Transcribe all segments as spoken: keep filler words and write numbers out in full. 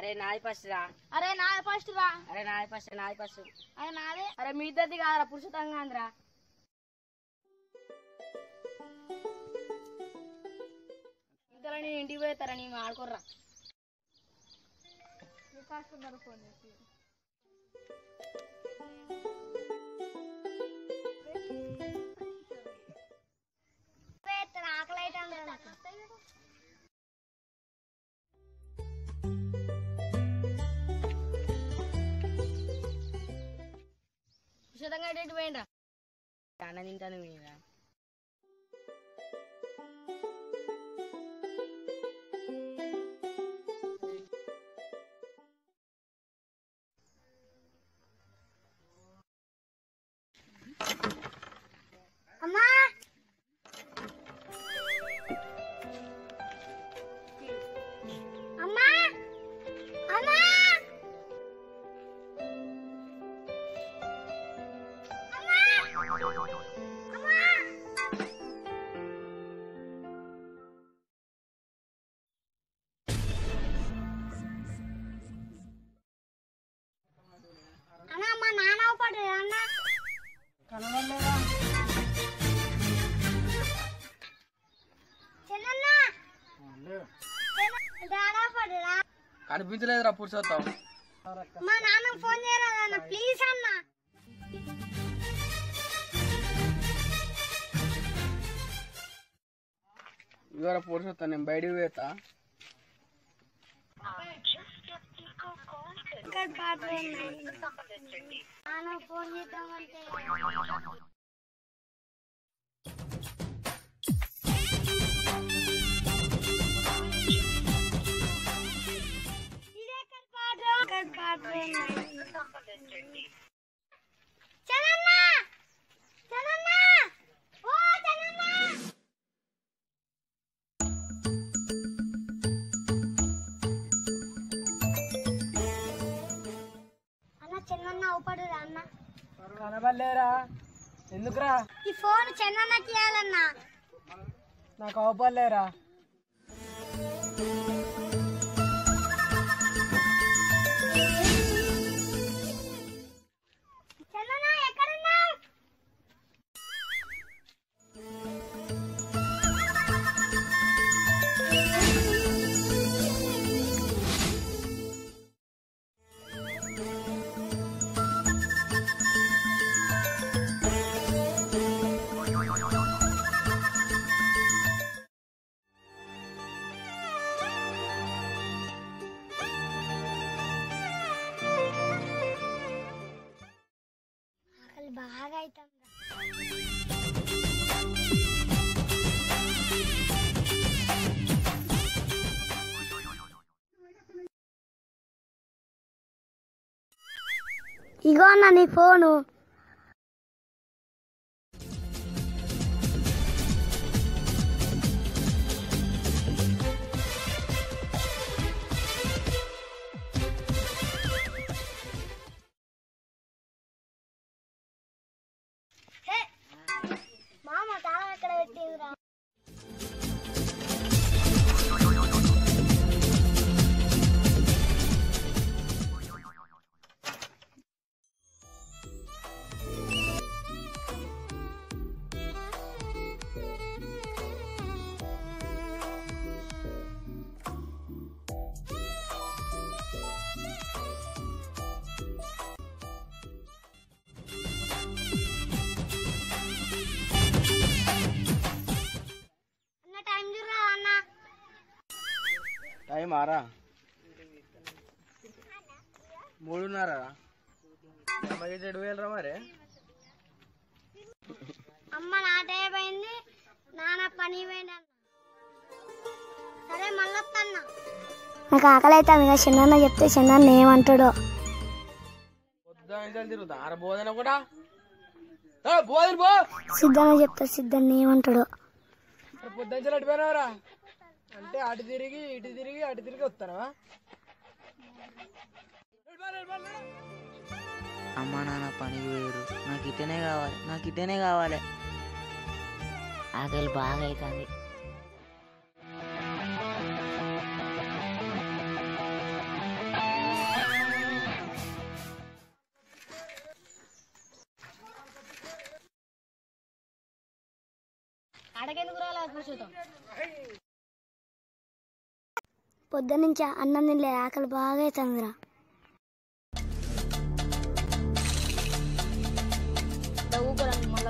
అరే నాది ఫస్ట్ రా. అరే నాది ఫస్ట్ రా. అరే నాది ఫస్ట్ నాది ఫస్ట్ అరే నాదే. అరే మీ ఇద్దరిది కాదురా పురుషోత్తంగా అందరా. ఇద్దరు నేను ఇంటికి పోతారా నేను ఆడుకోర్రా. ఫోన్ చేసి ఆకలి అయితే పురుషోత్తంగా ఎటు పోయిండ్రా. అన్న తింటాను మీరా. అమ్మా అమ్మా అమ్మా అన్న మా నాన్న పడు అన్న కనవలేదా కనిపించలేదురా పురుషోత్తం. మా నాన్న ఫోన్ చేయరాదన్న ప్లీజ్ అన్న. ఇవాళ పురుషోత్తం నేను బయటికి పోతా. నాన్న ఫోన్ చేద్దామంటే చెన్నన్న అవుపడురా అన్న. కనబడలేరా ఎందుకురా? ఈ ఫోన్ చెన్నన్నకి ఇవ్వాలన్నా. నాకు అవపడలేరా. చెన్నన్న ఎక్కడున్నావు? బాగా అవుతుంది. ఇగో అన్న నీ ఫోను. మామ తాళం ఎక్కడ పెట్టిందిరా? టైం ఆరా మూడున్నర. ఏడు వేలరా మరి. అమ్మ నాటే పోయింది, నాన్న పని పోయింది. సరే మళ్ళీ వస్తాను. నాకు ఆకలి అవుతుంది కదా. చిన్న చెప్తే చిన్న ఏమంటాడో. పొద్దున తిరుగుతా ఆర బోధన కూడా బోధన పో. సిద్ధన్న చెప్తా సిద్ధన్న ఏమంటాడో. పొద్దున అడిపోయినావరా అంటే అటు తిరిగి ఇటు తిరిగి అటు తిరిగి వస్తారా? అమ్మ నాన్న పనికి పోయారు. నాకు ఇటనే కావాలి, నాకు ఇటనే కావాలి. ఆకలి బాగా అవుతుంది. ఆడకెందుకు రాలే కూర్చుంటాం. పొద్దున్నుంచి అన్నం తినలే, ఆకలి బాగా అవుతుందిరా. ఊకోరండి మళ్ళీ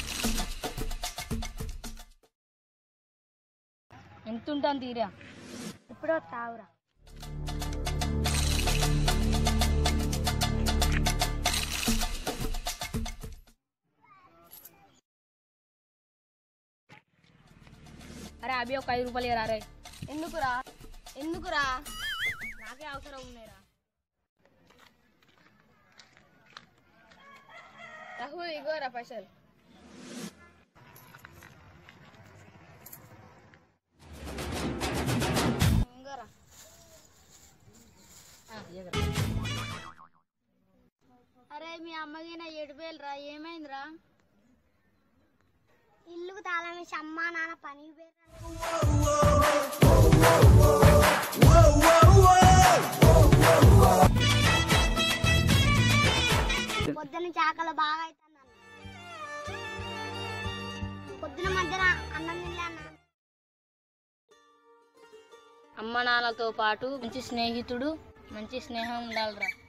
ఎంత ఉంటాను తీరా. ఇప్పుడు తావురా. అరే అభి ఒక ఐదు రూపాయలు ఇరా. అరే ఎందుకురా ఎందుకురా నాకే అవసరం ఉన్నాయిరా. రాహుల్ ఇగోరా పైసలు. ఇంగోరా. అరే మీ అమ్మకి నా ఏడు వేలు రా, ఏమైందిరా? ఇల్లుకు తాళం వేసి అమ్మా నాన్న పనికి పొద్దున్న చాకలు బాగా అవుతుంది అన్న. పొద్దున మధ్యన అన్నం తినలే అన్న. అమ్మ నాన్నలతో పాటు మంచి స్నేహితుడు మంచి స్నేహం ఉండాలిరా.